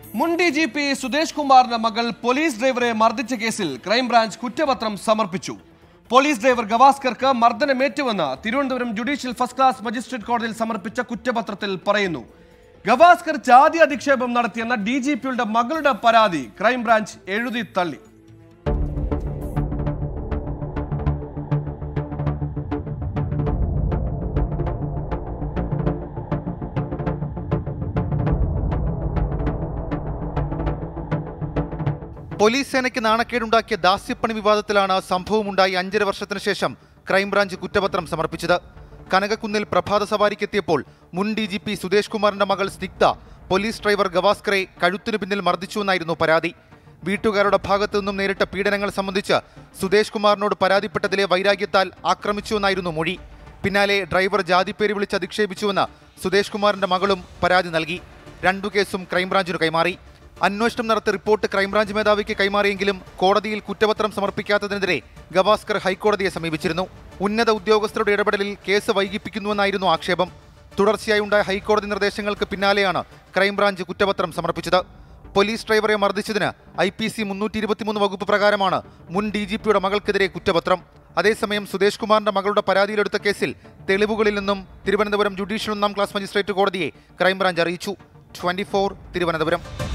മുൻ DGP സുദേശ് കുമാറിന്റെ മകൾ പോലീസ് ഡ്രൈവറെ മർദ്ദിച്ച കേസിൽ ക്രൈംബ്രാഞ്ച് കുറ്റപത്രം സമർപ്പിച്ചു. പോലീസ് ഡ്രൈവർ ഗവാസ്കർക്ക് മർദ്ദനമേറ്റുവെന്ന് Thiruvananthapuram judicial first class magistrate കോടതിയിൽ സമർപ്പിച്ച കുറ്റപത്രത്തിൽ പറയുന്നു. ഗവാസ്കർ ജാതി അധിക്ഷേപം നടത്തിയെന്ന DGPയുടെ മകളുടെ പരാതി ക്രൈംബ്രാഞ്ച് എഴുതി തള്ളി. പോലീസ് സേനയ്ക്ക് നാണക്കേടുണ്ടാക്കിയ ദാസ്യപ്പണി വിവാദത്തിലാണ് സംഭവമുണ്ടായി 5.5 വർഷത്തിന് ശേഷം ക്രൈംബ്രാഞ്ച് കുറ്റപത്രം സമർപ്പിച്ചത്. കനകക്കുന്നിൽ പ്രഭാത സവാരിക്കെത്തിയപ്പോൾ മുൻ DGP സുദേശ് കുമാറിന്റെ മകൾ സ്നിഗ്ധ പോലീസ് ഡ്രൈവർ ഗവാസ്കറെ കഴുത്തിനു പിന്നിൽ മർദ്ദിച്ചുവെന്നായിരുന്നു പരാതി. വീട്ടുകാരുടെ ഭാഗത്തു നിന്നും നേരിട്ട പീഡനങ്ങൾ സംബന്ധിച്ച് സുദേശ് കുമാറിനോട് പരാതിപ്പെട്ടതിലെ വൈരാഗ്യത്താൽ ആക്രമിച്ചുവെന്നായിരുന്നു മൊഴി. പിന്നാലെ ഡ്രൈവർ ജാതിപ്പേര് വിളിച്ച് അധിക്ഷേപിച്ചുവെന്ന് സുദേശ് കുമാറിന്റെ മകളും പരാതി നൽകി. 2 കേസും ക്രൈംബ്രാഞ്ചിന് കൈമാറി. അന്വേഷണം നടത്തി റിപ്പോർട്ട് ക്രൈംബ്രാഞ്ച് മേധാവിക്ക് കൈമാറിയെങ്കിലും കോടതിയിൽ കുറ്റപത്രം സമർപ്പിക്കാത്തതിനെതിരെ ഗവാസ്കർ ഹൈക്കോടതിയെ സമീപിച്ചിരുന്നു. ഉന്നത ഉദ്യോഗസ്ഥരുടെ ഇടപെടലിൽ കേസ് വൈകിപ്പിക്കുന്നുവെന്നായിരുന്നു ആക്ഷേപം. തുടർച്ചയായി ഉണ്ടായ ഹൈക്കോടതി നിർദ്ദേശങ്ങൾക്ക് പിന്നാലെയാണ് ക്രൈംബ്രാഞ്ച് കുറ്റപത്രം സമർപ്പിച്ചത്. പോലീസ് ഡ്രൈവറെ മർദ്ദിച്ചതിന് IPC 323 വകുപ്പ് പ്രകാരമാണ് മുൻ DGPയുടെ മകൾക്കെതിരെ കുറ്റപത്രം. അതേസമയം സുദേശ് കുമാറിന്റെ മകളുടെ പരാതിയിലെടുത്ത കേസിൽ തെളിവുകളിൽ നിന്നും തിരുവനന്തപുരം ജുഡീഷ്യൽ 1ാം ക്ലാസ് മജിസ്ട്രേറ്റ് കോടതിയെ ക്രൈംബ്രാഞ്ച് അറിയിച്ചു. 24 തിരുവനന്തപുരം.